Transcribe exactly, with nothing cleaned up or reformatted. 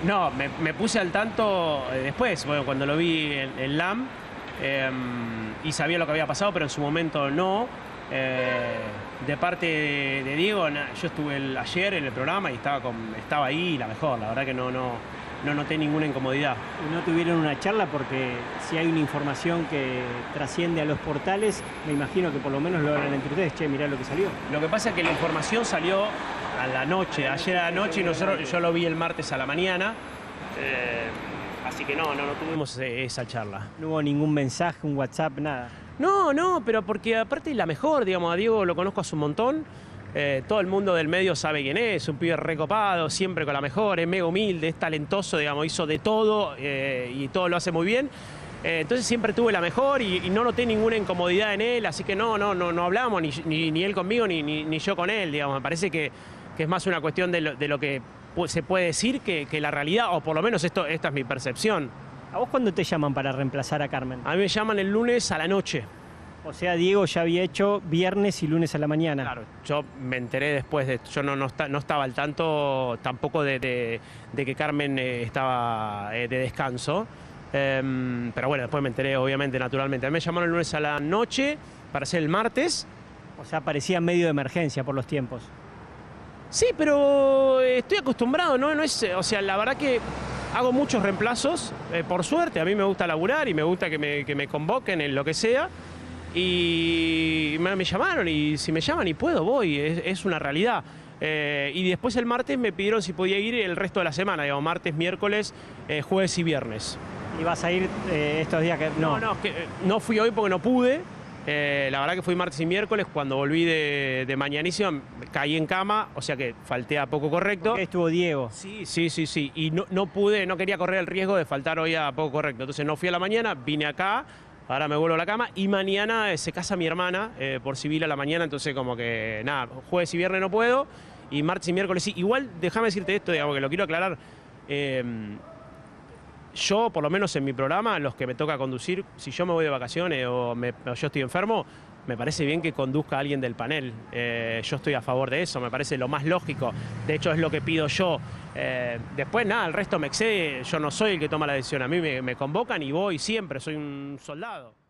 No, me, me puse al tanto eh, después, bueno, cuando lo vi en, en L A M eh, y sabía lo que había pasado, pero en su momento no. Eh, de parte de, de Diego, na, yo estuve el, ayer en el programa y estaba, con, estaba ahí la mejor, la verdad que no, no, no noté ninguna incomodidad. Y no tuvieron una charla porque si hay una información que trasciende a los portales, me imagino que por lo menos lo hablan entre ustedes, che, mirá lo que salió. Lo que pasa es que la información salió a la noche, ayer a la noche, y nosotros, yo lo vi el martes a la mañana, eh, así que no, no, no tuvimos esa charla. No hubo ningún mensaje, un WhatsApp, nada. No, no, pero porque aparte es la mejor, digamos, a Diego lo conozco hace un montón, eh, todo el mundo del medio sabe quién es, un pibe recopado, siempre con la mejor, es mega humilde, es talentoso, digamos, hizo de todo eh, y todo lo hace muy bien. Eh, entonces siempre tuve la mejor y, y no noté ninguna incomodidad en él, así que no, no, no, no hablamos, ni, ni, ni él conmigo, ni, ni, ni yo con él, digamos, me parece que, que es más una cuestión de lo, de lo que se puede decir que, que la realidad, o por lo menos esto, esta es mi percepción. ¿A vos cuándo te llaman para reemplazar a Carmen? A mí me llaman el lunes a la noche. O sea, Diego ya había hecho viernes y lunes a la mañana. Claro, yo me enteré después, de, yo no, no, está, no estaba al tanto tampoco de, de, de que Carmen eh, estaba eh, de descanso. Eh, pero bueno, después me enteré, obviamente, naturalmente. A mí me llamaron el lunes a la noche para hacer el martes. O sea, parecía medio de emergencia por los tiempos. Sí, pero estoy acostumbrado, ¿no? No es, o sea, la verdad que hago muchos reemplazos, eh, por suerte, a mí me gusta laburar y me gusta que me, que me convoquen en lo que sea. Y me, me llamaron y si me llaman y puedo, voy, es, es una realidad. Eh, y después el martes me pidieron si podía ir el resto de la semana, digamos, martes, miércoles, eh, jueves y viernes. ¿Y vas a ir eh, estos días que no? No, no, que, eh, no fui hoy porque no pude. Eh, la verdad que fui martes y miércoles, cuando volví de, de mañanísima caí en cama, o sea que falté a poco correcto. Porque estuvo Diego. Sí, sí, sí, sí, y no, no pude, no quería correr el riesgo de faltar hoy a poco correcto, entonces no fui a la mañana, vine acá, ahora me vuelvo a la cama y mañana eh, se casa mi hermana eh, por civil a la mañana, entonces como que nada, jueves y viernes no puedo y martes y miércoles sí. Igual déjame decirte esto, digamos, que lo quiero aclarar. Eh, Yo, por lo menos en mi programa, los que me toca conducir, si yo me voy de vacaciones o, me, o yo estoy enfermo, me parece bien que conduzca a alguien del panel. Eh, yo estoy a favor de eso, me parece lo más lógico. De hecho, es lo que pido yo. Eh, después, nada, el resto me excede. Yo no soy el que toma la decisión. A mí me, me convocan y voy siempre, soy un soldado.